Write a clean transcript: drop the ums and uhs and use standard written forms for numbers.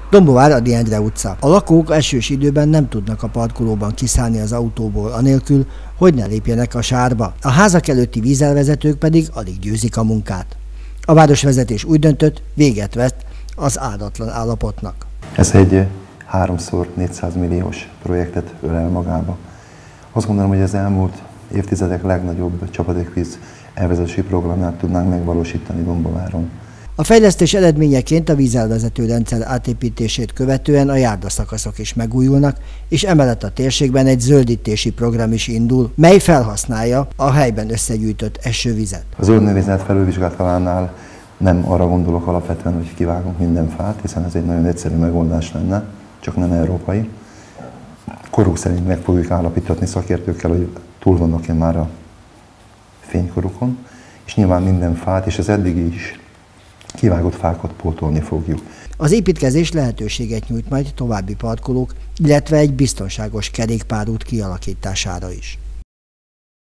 Dombóvár Ady Endre utca. A lakók esős időben nem tudnak a parkolóban kiszállni az autóból anélkül, hogy ne lépjenek a sárba. A házak előtti vízelvezetők pedig alig győzik a munkát. A városvezetés úgy döntött, véget vett az áldatlan állapotnak. Ez egy 3x400 milliós projektet ölel magába. Azt gondolom, hogy az elmúlt évtizedek legnagyobb csapadékvíz elvezetési programját tudnánk megvalósítani Dombóváron. A fejlesztés eredményeként a vízelvezető rendszer átépítését követően a járdaszakaszok is megújulnak, és emellett a térségben egy zöldítési program is indul, mely felhasználja a helyben összegyűjtött esővizet. A zöldnövényzet felülvizsgálatánál nem arra gondolok alapvetően, hogy kivágunk minden fát, hiszen ez egy nagyon egyszerű megoldás lenne, csak nem európai. Koruk szerint meg fogjuk állapítani szakértőkkel, hogy túl vannak-e már a fénykorukon, és nyilván minden fát, és az eddigi is kivágott fákat pótolni fogjuk. Az építkezés lehetőséget nyújt majd további parkolók, illetve egy biztonságos kerékpárút kialakítására is.